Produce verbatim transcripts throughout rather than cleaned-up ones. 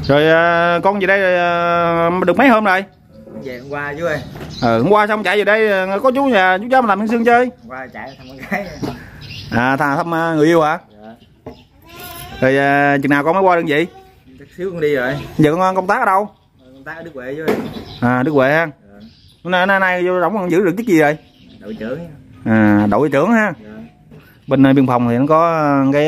Rồi con về đây được mấy hôm rồi? Về hôm qua chú ơi. Ờ, hôm qua xong chạy về đây có chú nhà chú cháu mà làm Hiên Sương chơi. Hôm qua chạy thăm con gái. À thà thăm người yêu hả? Dạ. Rồi chừng nào con mới qua đơn vị? Chút xíu con đi rồi. Giờ con công tác ở đâu? Công tác ở Đức Huệ chú ơi. À Đức Huệ ha. Dạ. Nay nay nay vô đóng giữ được chức gì rồi? Đội trưởng. À đội trưởng ha. Dạ. Bên biên phòng thì nó có cái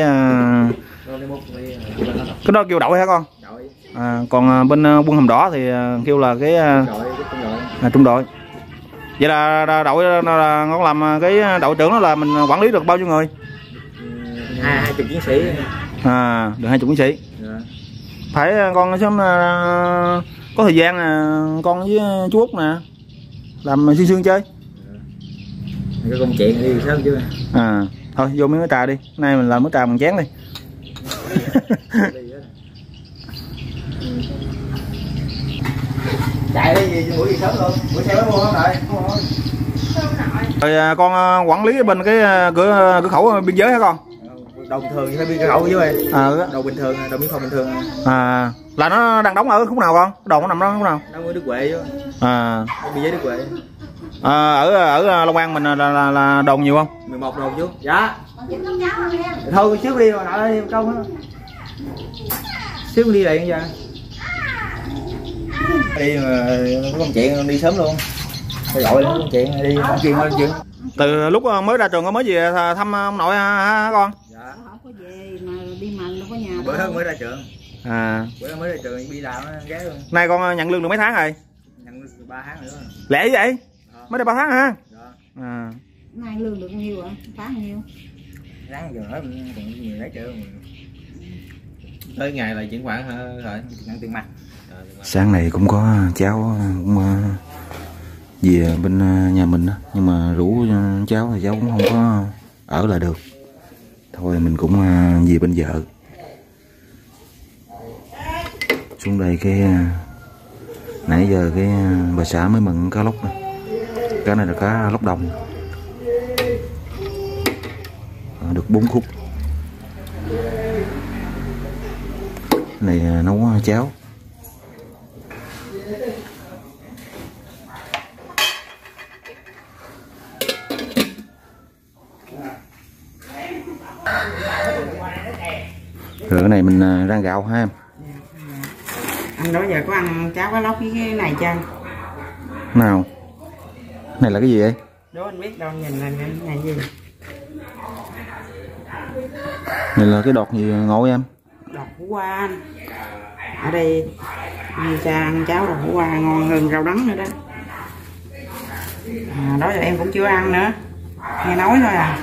cái đó kêu đội hả con? Đội. À, còn bên quân hàm đỏ thì kêu là cái đội, trung đội. À, trung đội. Vậy là đội là con làm cái đội trưởng đó là mình quản lý được bao nhiêu người? Hai hai chục chiến sĩ. À được hai chục chiến sĩ. Dạ. Phải con sớm có thời gian nè con với chú Út nè làm Hiên Sương chơi. Dạ. Cái công chuyện đi sớm chứ. À thôi vô miếng trà đi, nay mình làm miếng trà bằng chén đi. Chạy đi gì buổi gì sớm luôn, buổi xe mới mua không rồi. Rồi con quản lý bên cái cửa cửa khẩu biên giới hả con? Đầu bình thường phải biên cửa khẩu chứ ơi. À, đầu bình thường, đầu biên phòng bình thường. À là nó đang đóng ở khúc nào con? Đồn nó nằm đó khúc nào? Đóng ở Đức Huệ chứ. À biên giới Đức Huệ. À, ở ở Long An mình là, là, là đồn nhiều không? mười một đồn chú. Dạ. Thôi xíu đi rồi nọ đi câu nữa. Xíu đi lại giờ. Đi mà có công chuyện đi sớm luôn. Phải gọi lên công chuyện đi công chuyện hơn chuyện. Từ lúc mới ra trường có mới về thăm ông nội hả con? Dạ. Không có về mà đi mần đâu có nhà. Bữa đó mới ra trường. À. Bữa đó mới ra trường đi làm ghé luôn. Nay con nhận lương được mấy tháng rồi? Nhận lương ba tháng nữa. Lẹ vậy? À. Mới đây ba tháng hả? Dạ. À. Nay lương được nhiêu hả? Tháng nhiêu? Tháng giờ hết còn nhiều lấy chưa. Tới ngày là chuyển khoản hả rồi? Nhận tiền mặt. Sáng này cũng có cháu cũng về bên nhà mình đó, nhưng mà rủ cháu thì cháu cũng không có ở lại được, thôi mình cũng về bên vợ. Xuống đây cái nãy giờ cái bà xã mới mừng cá lóc này. Cá này là cá lóc đồng, được bốn khúc. Này nấu cháo. Rồi cái này mình rang gạo ha em. Anh đó giờ có ăn cháo cá lóc với cái này chưa? Nào. Này là cái gì vậy? Đó anh biết đâu, nhìn là cái này gì? Này là cái đọt gì ngộ em? Đọt hủ qua anh. Ở đây anh cha ăn cháo đọt hủ qua ngon hơn rau đắng nữa đó. À, đó giờ em cũng chưa ăn nữa. Nghe nói thôi à.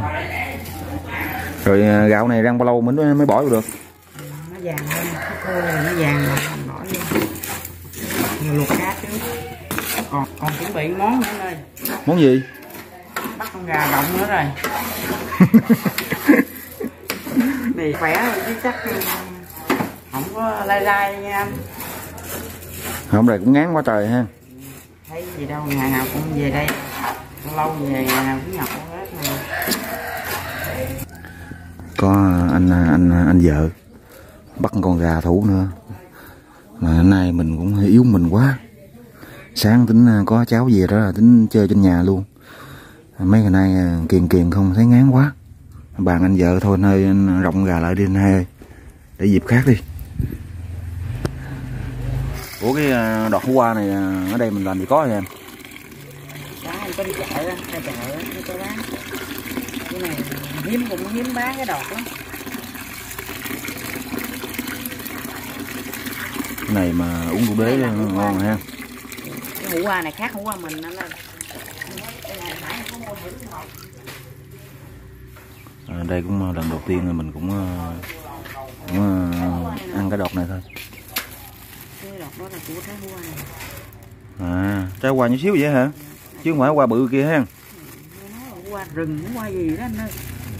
Rồi gạo này rang bao lâu mới mới bỏ vô được? Nó vàng lên, nó khô rồi nó vàng rồi mình bỏ vô. Nhiều luộc cá chứ. Còn còn chuẩn bị món nữa đây. Món gì? Bắt con gà rộng nữa rồi. Thì khỏe chứ chắc không có lai lai nha anh. Hôm nay cũng ngán quá trời ha. Thấy gì đâu, ngày nào cũng về đây. Lâu về ngày nào cũng nhậu hết rồi. Có anh anh anh vợ bắt con gà thủ nữa, mà hôm nay mình cũng yếu mình quá. Sáng tính có cháu về đó là tính chơi trên nhà luôn, mấy ngày nay kiền kiền không thấy ngán quá. Bàn anh vợ thôi nơi rộng gà lại đi anh hai ơi, để dịp khác đi. Ủa cái đọt hủ qua này ở đây mình làm gì có vậy em? Đó anh có đi chợ á, ra chợ á, nó có bán. Cái này hiếm cũng hiếm bán cái đọt lắm. Cái này mà uống rượu đế ngon ha. Cái hủ qua này khác hủ qua mình nó là. À, đây cũng lần đầu tiên mình cũng, cũng ăn cái đọt này thôi. Cái đọt đó là của trái hoa này. À, trái hoa nhỏ xíu vậy hả? Chứ không phải hoa bự kia ha. Nó là hoa rừng, hoa gì đó anh ơi.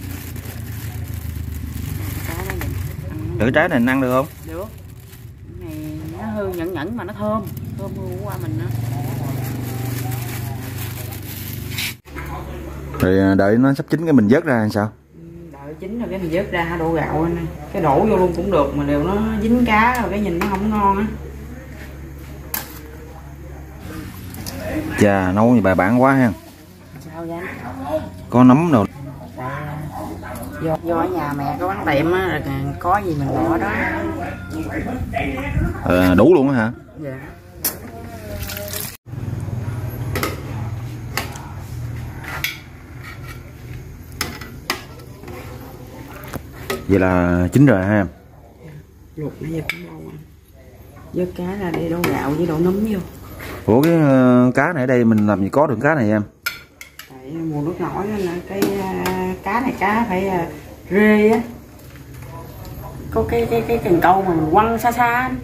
Cái trái này ăn được không? Được. Cái này nó hơi nhẫn nhẫn mà nó thơm, thơm hơn qua mình nữa. Rồi đợi nó sắp chín cái mình vớt ra làm sao? Đợi chín rồi cái mình vớt ra đổ gạo này. Cái đổ vô luôn cũng được mà đều nó dính cá rồi cái nhìn nó không ngon á. Chà, nấu như bài bản quá ha. Sao vậy? Có nấm đâu. Do, do ở nhà mẹ có bán tiệm á, rồi có gì mình bỏ đó. À, đủ luôn á hả? Dạ. Vậy là chín rồi ha em? Luộc nãy giờ cũng lâu rồi. Vớt cá ra để đổ gạo với đổ nấm vô. Ủa cái uh, cá này ở đây mình làm gì có được cá này em? Tại mùa nước nổi nên là cái uh, cá này cá phải uh, rê á. Có cái cái cái cần câu mà mình quăng xa xa anh.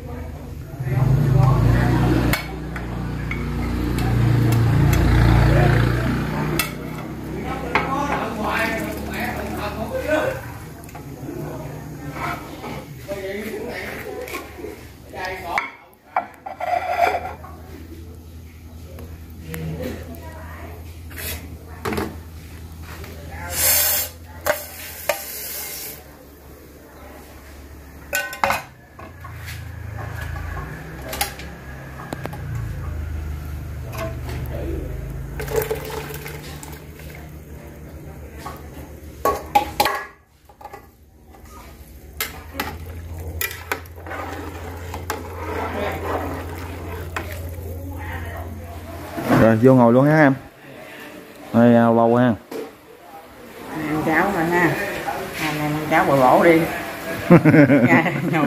Rồi vô ngồi luôn ha em. Đây lâu ha. Ăn cháo rồi ha. Hôm nay ăn cháo bồi bổ đi. Nhậu.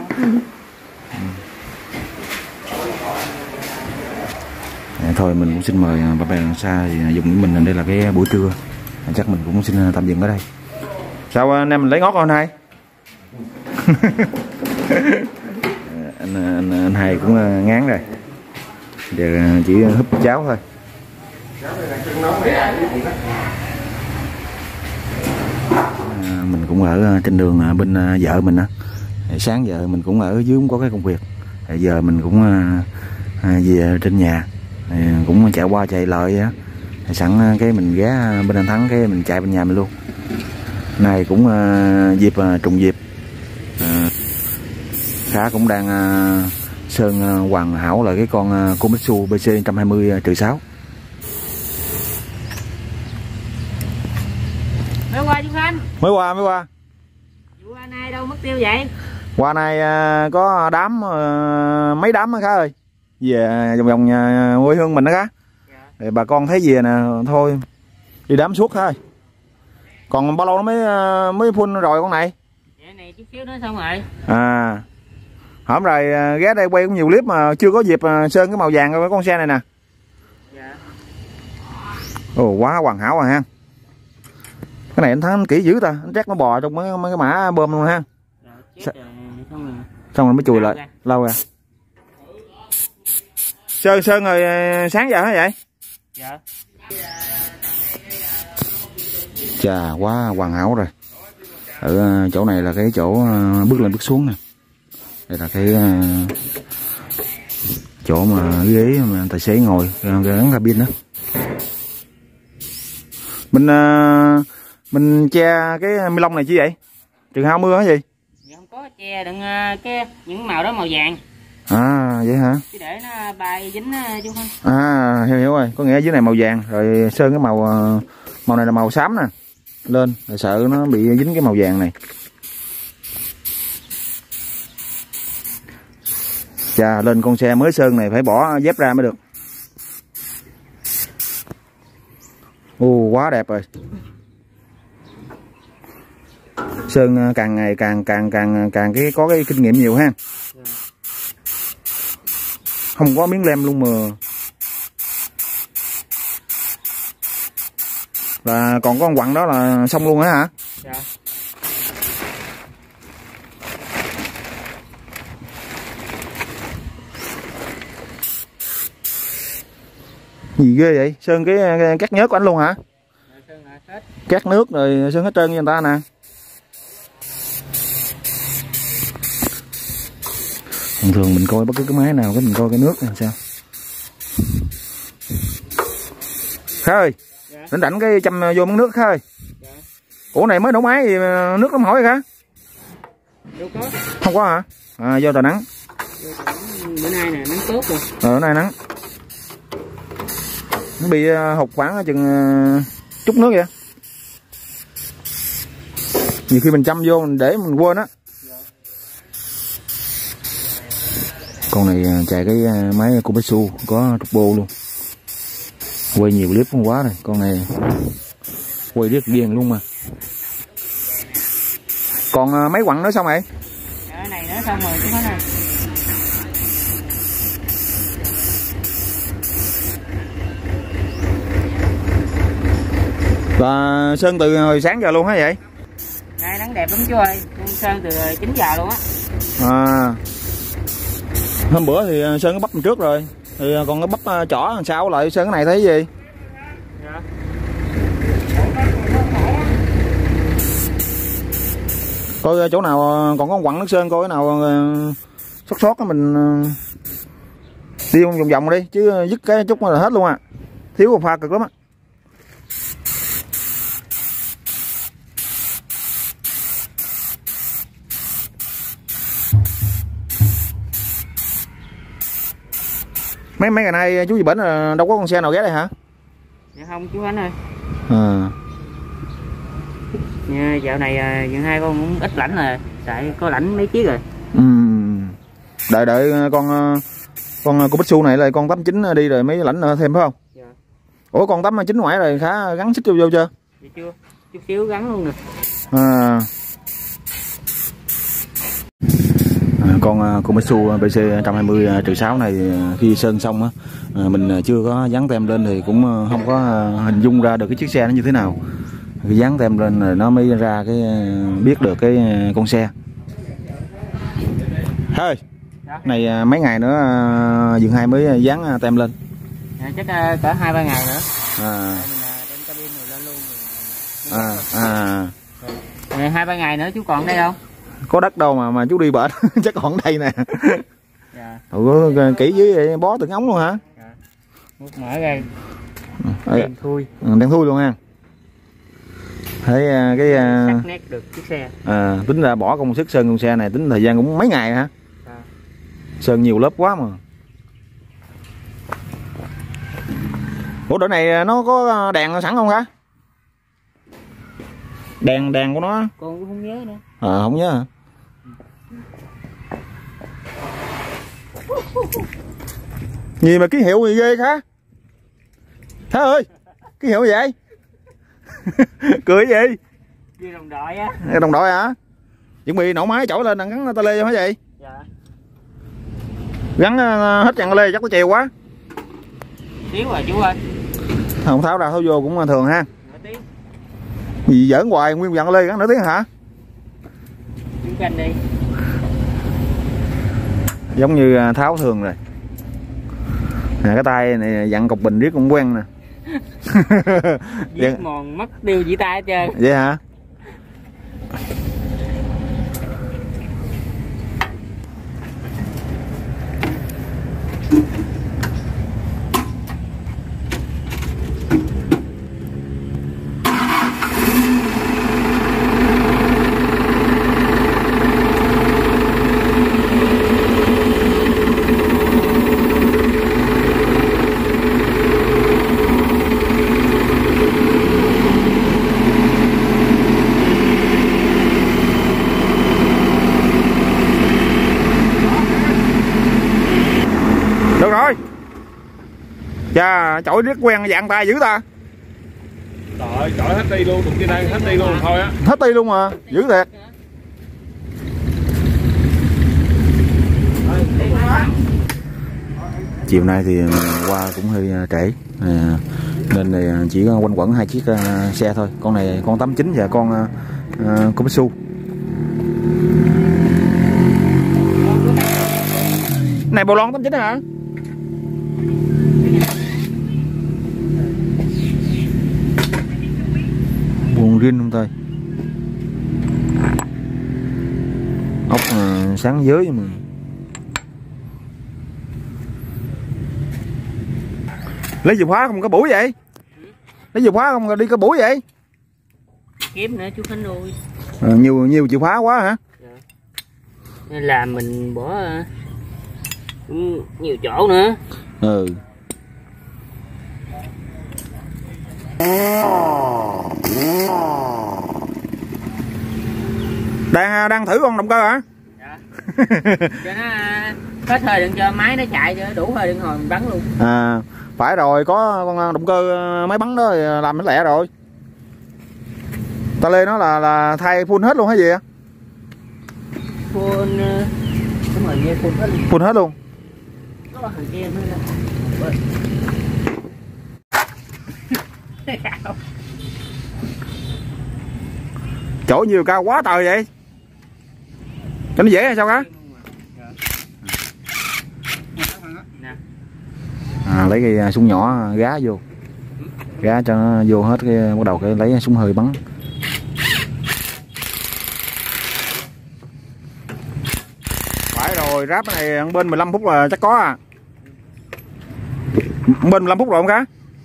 Thôi mình cũng xin mời bà bè đằng xa dùng với mình. Đây là cái buổi trưa, chắc mình cũng xin tạm dừng ở đây. Sao anh em mình lấy ngót không anh hai? anh, anh, anh hai cũng ngán rồi, giờ chỉ húp cháo thôi. À, mình cũng ở trên đường bên vợ mình á. Sáng giờ mình cũng ở dưới cũng có cái công việc, giờ mình cũng về trên nhà, cũng chạy qua chạy lại á, sẵn cái mình ghé bên anh Thắng cái mình chạy bên nhà mình luôn. Này cũng dịp trùng dịp, Khá cũng đang sơn hoàn hảo là cái con Komatsu B C một hai không trừ sáu. Mới qua chú Khanh. Mới qua mới qua. Vụ hoa nay đâu mất tiêu vậy? Qua này có đám, mấy đám Khá ơi, về vòng vòng nhà quê hương mình đó Khá. Dạ. Bà con thấy về nè, thôi đi đám suốt thôi. Còn bao lâu nó mới mới phun rồi con này? Dạ này chút xíu nữa xong rồi. À, hôm rồi ghé đây quay cũng nhiều clip mà chưa có dịp sơn cái màu vàng của con xe này nè. Dạ. Ồ, quá hoàn hảo rồi ha. Cái này anh thấy kỹ dữ ta, anh chắc nó bò trong mấy, mấy cái mã bơm luôn ha. Dạ, chết rồi, xong rồi. Xong rồi mới chùi lại, ra. lâu ra. Sơn sơn rồi sáng giờ hả vậy? Dạ. Chà, quá hoàn hảo rồi. Ở chỗ này là cái chỗ bước lên bước xuống nè. Đây là cái chỗ mà ghế mà tài xế ngồi gắn cabin đó. Mình mình che cái ni lông này chi vậy? Chừng hao mưa hả gì? Dạ không có che đừng cái những màu đó màu vàng. À vậy hả? Chứ để nó bay dính chú Khanh. À hiểu hiểu rồi, có nghĩa dưới này màu vàng rồi sơn cái màu màu này là màu xám nè. Lên rồi sợ nó bị dính cái màu vàng này. Chà, lên con xe mới sơn này phải bỏ dép ra mới được. Ồ, quá đẹp rồi. Sơn càng ngày càng càng càng càng cái có cái kinh nghiệm nhiều ha. Không có miếng lem luôn mà. Là còn có con quặng đó là xong luôn á hả? Dạ. Gì ghê vậy? Sơn cái, cái cát nhớt của anh luôn hả? Sơn hết. Cát nước rồi sơn hết trơn cho người ta nè. Thường thường mình coi bất cứ cái máy nào cái mình coi cái nước này sao. Khá ơi, Dạ. rảnh rảnh cái châm vô món nước Khá ơi. Dạ. Ủa này mới nổ máy thì nước nó hỏi hả? Đâu có. Không có hả? À, do trời nắng. Bữa nay nè nắng tốt rồi. Ờ, bữa nay nắng. Nó bị hụt khoảng chừng chút nước vậy. Nhiều khi mình chăm vô mình để mình quên á. Con này chạy cái máy Komatsu có turbo luôn. Quay nhiều clip không quá rồi. Con này quay rất ghiền luôn mà. Còn máy quặng nữa xong rồi? Cái này nữa xong rồi chứ hết rồi. Và sơn từ hồi sáng giờ luôn hả vậy? Nay nắng đẹp lắm chú ơi, sơn từ chín giờ luôn á. À, hôm bữa thì sơn cái bắp trước rồi, thì còn cái bắp chỏ làm sao lại sơn cái này thấy gì? Dạ. Coi chỗ nào còn có quặng nước sơn, coi cái nào sót sót mình đi vòng vòng đi, chứ dứt cái chút là hết luôn à, thiếu một pha cực lắm á. mấy mấy ngày nay chú gì bển là đâu có con xe nào ghé đây hả? Dạ không chú Ánh ơi. À. Dạ, dạo này dạo hai con cũng ít lãnh rồi, tại có lãnh mấy chiếc rồi. Ừ. Đợi đợi con con Komatsu này là con tám chín đi rồi mấy lãnh thêm phải không? Dạ. Ủa con tám chín ngoại rồi khá gắn xích vô vô chưa? Dạ chưa, chút xíu gắn luôn nè. À. Con Komatsu bê xê một hai không trừ sáu này khi sơn xong á, mình chưa có dán tem lên thì cũng không có hình dung ra được cái chiếc xe nó như thế nào. Khi dán tem lên rồi nó mới ra cái biết được cái con xe. Thôi, này mấy ngày nữa Dượng Hai mới dán tem lên. À, chắc cỡ hai ba ngày nữa. À. Đem cabin rồi lên luôn. À, à. Rồi, hai ba ngày nữa chú còn đây không? Có đất đâu mà mà chú đi bển chắc còn đây nè. Dạ. Ủa, kỹ dưới vậy, bó từng ống luôn hả? Dạ. Mút mở ra. Ừ, đen thui. Ừ, đen thui luôn ha. Thấy cái sắc nét được chiếc xe. À, tính ra bỏ công sức sơn con xe này tính thời gian cũng mấy ngày hả? À. Sơn nhiều lớp quá mà. Ủa đội này nó có đèn sẵn không hả? Đèn đèn của nó con cũng không nhớ nữa. À, không nhớ hả? Gì mà ký hiệu gì ghê hả? Thế ơi, ký hiệu gì vậy? Cười gì? Ghi đồng đội á. Đồng đội hả? Chuẩn bị nổ máy chổi lên gắn ta lê cho hả vậy? Dạ. Gắn hết chặn lê chắc có chiều quá. Xíu rồi chú ơi. Không tháo ra tháo vô cũng thường ha. Nửa tiếng. Gì giỡn hoài nguyên dặn lê gắn nửa tiếng hả? Chú canh đi. Giống như tháo thường rồi. Nè cái tay này dặn cục bình riết cũng quen nè. Viết mòn mất tiêu chỉ tay hết trơn. Vậy hả? Được rồi. Chà, chổi rất quen dạng tay dữ ta. Trời, chổi hết đi luôn, đụng trên đây hết đi luôn thôi á. Hết đi luôn mà, dữ thiệt. Chiều nay thì qua cũng hơi trễ à, nên là chỉ quanh quẩn hai chiếc uh, xe thôi. Con này con tám chín và con uh, Komatsu. Này bộ lon tám chín hả? Buồn riêng không tay. Ốc uh, sáng giới mà. Lấy chìa khóa không có bủi vậy? Lấy chìa khóa không đi có bủi vậy? kiếm nữa chú Khánh ơi. À, nhiều nhiều chịu phá quá hả? Dạ. Nên là mình bỏ uh, nhiều chỗ nữa. Ừ. đang đang thử con động cơ hả? Dạ. Cho nó có thời đừng cho máy nó chạy cho đủ thời đừng hồi mình bắn luôn. À phải rồi, có con động cơ máy bắn đó làm nó lẹ rồi. Ta lê nó là là thay full hết luôn hay gì á? Full đúng rồi, nghe full hết luôn. Full hết luôn. Có thằng kia mới là chỗ nhiều cao quá trời vậy, cho nó dễ hay sao cá? À, lấy cái súng nhỏ gá vô, gá cho nó vô hết cái bắt đầu cái lấy súng hơi bắn. Phải rồi, ráp này bên mười lăm phút là chắc có à. Bên mười lăm phút rồi không cá?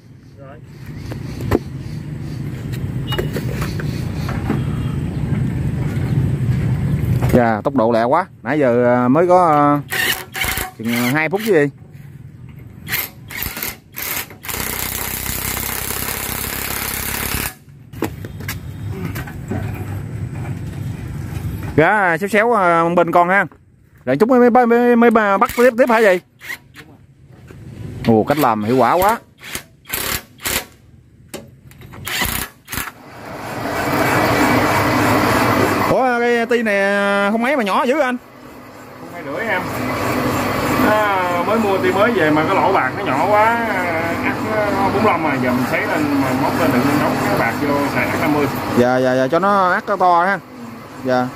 Dạ, yeah, tốc độ lẹ quá. Nãy giờ mới có uh, chừng hai phút chứ gì. Gá xéo xéo uh, bên con ha. Rồi chúng mới, mới, mới, mới bắt tiếp tiếp hả gì? Ồ, cách làm hiệu quả quá. Ủa cái ti này không mấy mà nhỏ dữ anh? Không hai rưỡi em. À, mới mua ti mới về mà cái lỗ bạc nó nhỏ quá, ắt bốn mươi lăm mà giờ mình xé lên mà móc lên đựng đóng cái bạc vô xài ắt năm mươi. Dạ dạ dạ cho nó ắt nó to ha. Dạ.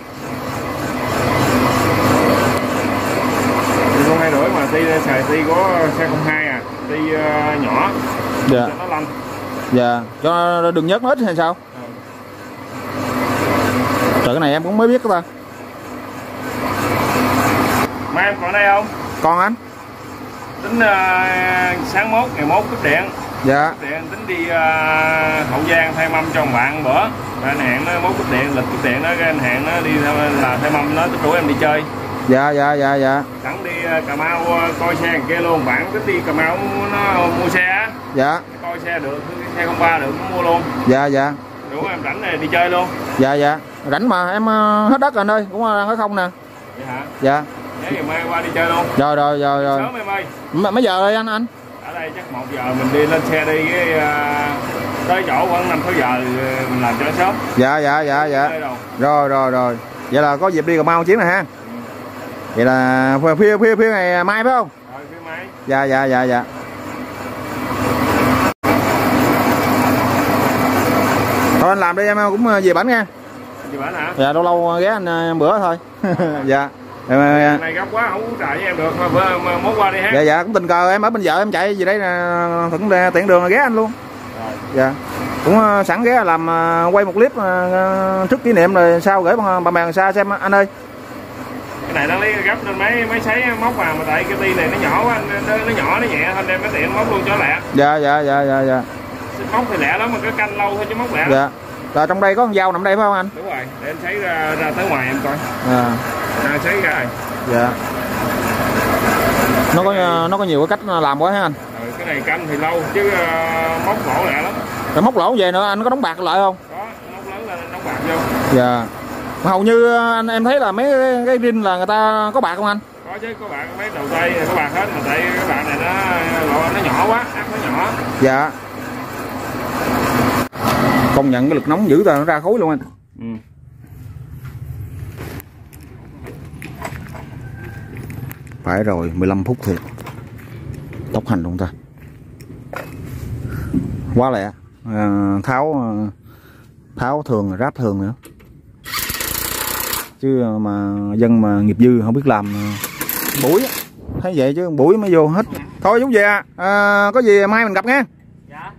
Không hai rưỡi mà ti xài ti có xe không hai à, ti uh, nhỏ. Dạ. Cho nó lanh. Dạ, cho nó đừng nhớt hết hay sao? Ừ. Trời, cái này em cũng mới biết đó ta. Mai em còn đây không? Còn anh. Tính uh, sáng mốt ngày mốt cúp điện. Dạ. Cúp điện tính đi uh, Hậu Giang thay mâm cho một bạn bữa. Rồi anh hẹn nó mốt cúp điện, lịch cúp điện đó, cái anh hẹn nó đi là thay mâm nó rủ em đi chơi. Dạ dạ dạ dạ. Sẵn đi uh, Cà Mau uh, coi xe kia luôn, bạn cứ đi Cà Mau nó mua xe á. Dạ. Coi xe được, xe không ba được cũng mua luôn. Dạ dạ. Rủ em rảnh này đi chơi luôn. Dạ dạ. Rảnh mà em uh, hết đất rồi anh ơi, cũng uh, hết không nè. Vậy hả? Dạ. Nếu giờ mai qua đi chơi luôn. Rồi rồi rồi rồi. Sớm em ơi. M mấy giờ rồi anh anh? Ở đây chắc một giờ mình đi lên xe đi cái uh, tới chỗ khoảng năm sáu giờ mình làm cho nó sớm. Dạ dạ dạ dạ. Rồi rồi rồi. Vậy là có dịp đi Cà Mau chuyến này ha. Ừ. Vậy là phía phía phía ngày mai phải không? Rồi phía mai. Dạ dạ dạ dạ. Thôi anh làm đi em cũng về bển nha. Về bển hả? Dạ lâu lâu ghé anh bữa thôi. Dạ. Này gấp quá không trả với em được mà, mà mốt qua đi ha. Dạ dạ cũng tình cờ em ở bên vợ em chạy gì đấy là thuận tiện đường là ghé anh luôn. Rồi. Dạ. Cũng sẵn ghé làm quay một clip trước kỷ niệm rồi sau gửi bà mẹ xa xem anh ơi. Cái này đang lấy gấp lên mấy mấy sấy móc vào mà tại cái ti này nó nhỏ quá, nó, nó nhỏ nó nhẹ thôi đem cái tiện móc luôn cho lẹ. Dạ dạ dạ dạ dạ. Móc thì lẹ lắm mà cái canh lâu thôi chứ móc lẹ. Dạ. Rồi trong đây có con dao nằm đây phải không anh? Đúng rồi, để em sấy ra, ra tới ngoài em coi. À. À, sấy ra rồi. Dạ. Nó có nó có nhiều cái cách làm quá ha anh. Rồi, cái này canh thì lâu chứ uh, móc lỗ lẹ lắm. Rồi móc lỗ về nữa anh có đóng bạc lại không? Có, móc lớn lên đóng bạc vô. Dạ. Hầu như anh em thấy là mấy cái, cái rin là người ta có bạc không anh? Có chứ, có bạc, mấy đầu tay có bạc hết mà tại cái bạc này nó nó nhỏ quá, ác nó nhỏ. Dạ. Công nhận cái lực nóng dữ ta, nó ra khối luôn anh. Ừ. Phải rồi, mười lăm phút thiệt. Tốc hành luôn ta. Quá lẹ. À, tháo tháo thường, ráp thường nữa. Chứ mà dân mà nghiệp dư không biết làm buổi thấy vậy chứ buổi mới vô hết. Thôi chú về à, có gì mai mình gặp nha. Dạ.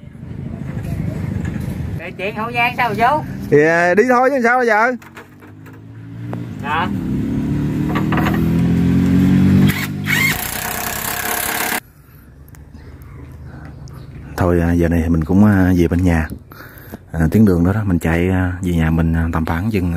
Để chuyện Hậu Giang sao rồi chú? Thì đi thôi chứ sao bây giờ. Dạ. Thôi giờ này mình cũng về bên nhà. à, tuyến đường đó đó mình chạy về nhà mình tầm khoảng chừng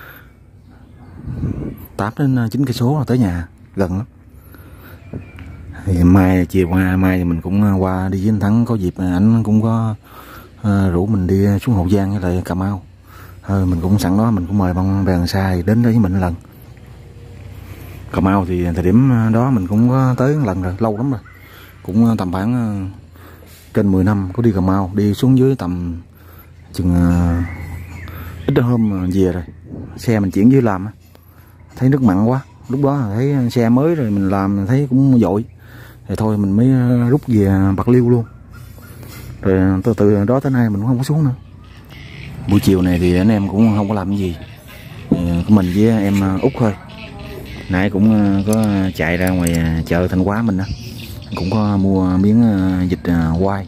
tám đến chín cây số là tới nhà, gần lắm. Thì mai chiều qua mai thì mình cũng qua đi với anh Thắng, có dịp ảnh cũng có uh, rủ mình đi xuống Hậu Giang với lại Cà Mau. Thôi mình cũng sẵn đó mình cũng mời bạn bè xa đến đó với mình một lần. Cà Mau thì thời điểm đó mình cũng có tới một lần rồi, lâu lắm rồi, cũng tầm khoảng uh, trên mười năm có đi Cà Mau, đi xuống dưới tầm chừng uh, ít hôm về rồi, xe mình chuyển dưới làm thấy nước mặn quá, lúc đó thấy xe mới rồi mình làm thấy cũng vội, thì thôi mình mới rút về Bạc Liêu luôn. Rồi từ từ đó tới nay mình cũng không có xuống nữa. Buổi chiều này thì anh em cũng không có làm cái gì, của mình với em Út thôi. Nãy cũng có chạy ra ngoài chợ Thanh Hóa mình đó, cũng có mua miếng vịt quay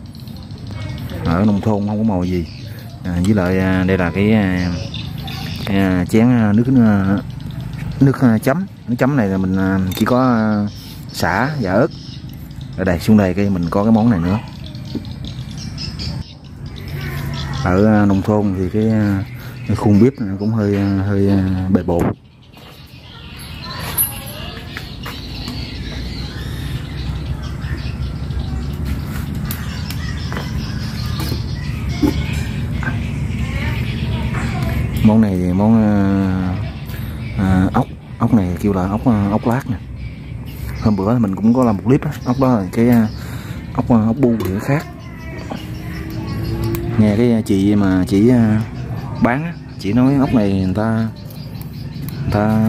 ở nông thôn không có màu gì, à, với lại đây là cái, cái chén nước nước chấm. Nước chấm này là mình chỉ có sả và ớt. Ở đây xuống đây cái mình có cái món này nữa. Ở nông thôn thì cái, cái khuôn bếp cũng hơi hơi bề bộn. Món này thì món à, ốc ốc này kêu là ốc ốc lát nè. Hôm bữa mình cũng có làm một clip đó. Ốc đó cái ốc ốc bu thì nó khác. Nghe cái chị mà chị bán chị nói ốc này người ta người ta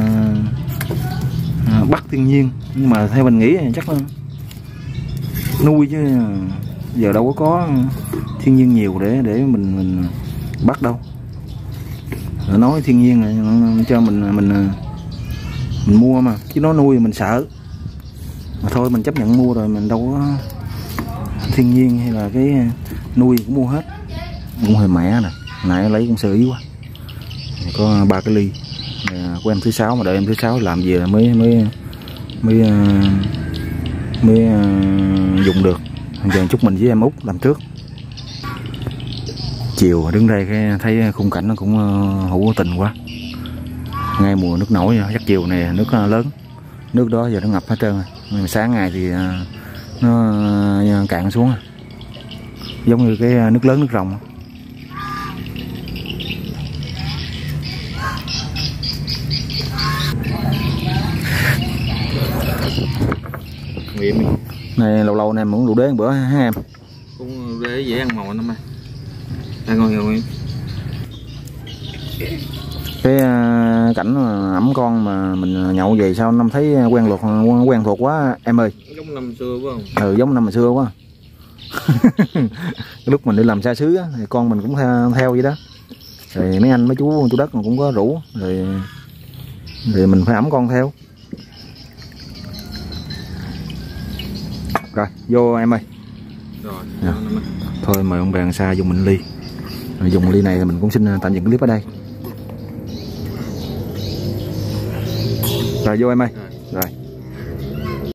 bắt thiên nhiên, nhưng mà theo mình nghĩ chắc là nuôi chứ giờ đâu có có thiên nhiên nhiều để để mình mình bắt đâu. Nói thiên nhiên này, cho mình mình mình mua mà, chứ nó nuôi mình sợ. Mà thôi mình chấp nhận mua rồi, mình đâu có thiên nhiên hay là cái nuôi cũng mua hết. Cũng hơi mẻ nè, nãy lấy cũng sơ ý quá. Có ba cái ly của em thứ sáu, mà đợi em thứ sáu làm gì là mới mới mới mới dùng được. Giờ chúc mình với em Út làm trước. Chiều đứng đây cái thấy khung cảnh nó cũng hữu tình quá. Ngay mùa nước nổi chắc chiều này nước lớn, nước đó giờ nó ngập hết trơn rồi. Sáng ngày thì nó cạn xuống, giống như cái nước lớn nước rồng. Này lâu lâu này muốn đủ đế một bữa hả em? Cũng đế dễ ăn màu lắm. Đây ngồi ngồi. Cái uh, cảnh mà ẩm con mà mình nhậu về sao năm thấy quen thuộc quen thuộc quá em ơi. Giống năm xưa phải không? Ừ, giống năm hồi xưa quá. Lúc mình đi làm xa xứ á, thì con mình cũng theo, theo vậy đó. Rồi mấy anh mấy chú chú đất cũng có rủ rồi, rồi mình phải ẩm con theo. Rồi vô em ơi. Rồi. À. Thôi mời ông bè xa dùng mình ly. Rồi dùng ly này thì mình cũng xin tạm dừng clip ở đây. Rồi vô em ơi. Rồi. Rồi.